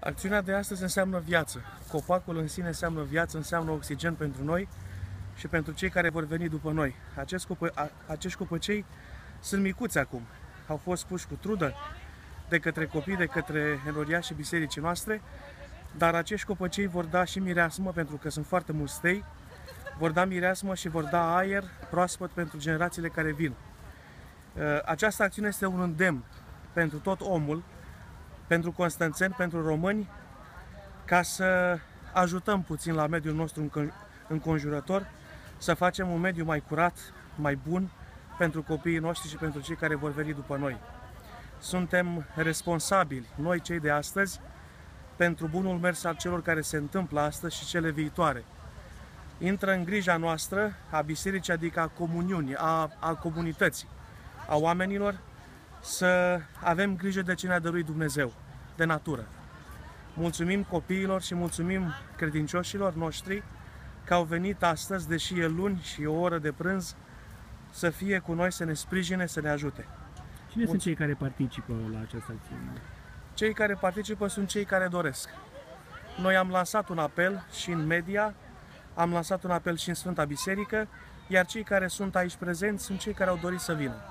Acțiunea de astăzi înseamnă viață. Copacul în sine înseamnă viață, înseamnă oxigen pentru noi și pentru cei care vor veni după noi. Acești copăcei sunt micuți acum. Au fost puși cu trudă de către copii, de către enoriașii bisericii noastre, dar acești copăcei vor da și mireasmă, pentru că sunt foarte mulți stei, vor da mireasmă și vor da aer proaspăt pentru generațiile care vin. Această acțiune este un îndemn pentru tot omul, pentru constanțeni, pentru români, ca să ajutăm puțin la mediul nostru înconjurător, să facem un mediu mai curat, mai bun pentru copiii noștri și pentru cei care vor veni după noi. Suntem responsabili, noi cei de astăzi, pentru bunul mers al celor care se întâmplă astăzi și cele viitoare. Intră în grija noastră a bisericii, adică a comuniunii, a comunității, a oamenilor, să avem grijă de ce ne-a dăruit Dumnezeu, de natură. Mulțumim copiilor și mulțumim credincioșilor noștri că au venit astăzi, deși e luni și e o oră de prânz, să fie cu noi, să ne sprijine, să ne ajute. Cine sunt cei care participă la această acțiune? Cei care participă sunt cei care doresc. Noi am lansat un apel și în media, am lansat un apel și în Sfânta Biserică, iar cei care sunt aici prezenți sunt cei care au dorit să vină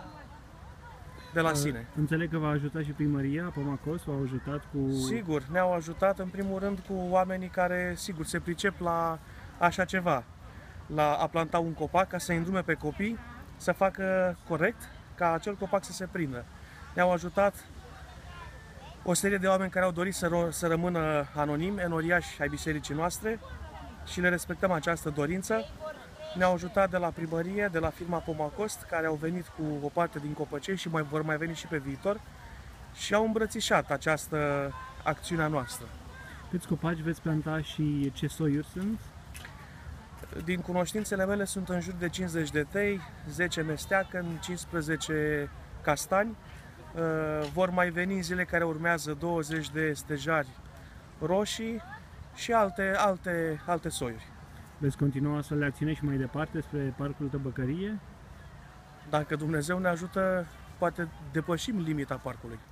de la sine. Înțeleg că v-a ajutat și primăria Pomacos, v-a ajutat cu... Sigur, ne-au ajutat în primul rând cu oamenii care, sigur, se pricep la așa ceva, la a planta un copac, ca să îndrume pe copii să facă corect, ca acel copac să se prindă. Ne-au ajutat o serie de oameni care au dorit să rămână anonimi, enoriași ai bisericii noastre, și le respectăm această dorință. Ne-au ajutat de la primărie, de la firma Pomacost, care au venit cu o parte din copăcei și vor mai veni și pe viitor și au îmbrățișat această acțiune a noastră. Câți copaci veți planta și ce soiuri sunt? Din cunoștințele mele sunt în jur de 50 de tei, 10 mesteacăn, 15 castani. Vor mai veni în zile care urmează 20 de stejari roșii și alte soiuri. Veți continua astfel de acțiune și mai departe spre Parcul Tăbăcărie? Dacă Dumnezeu ne ajută, poate depășim limita parcului.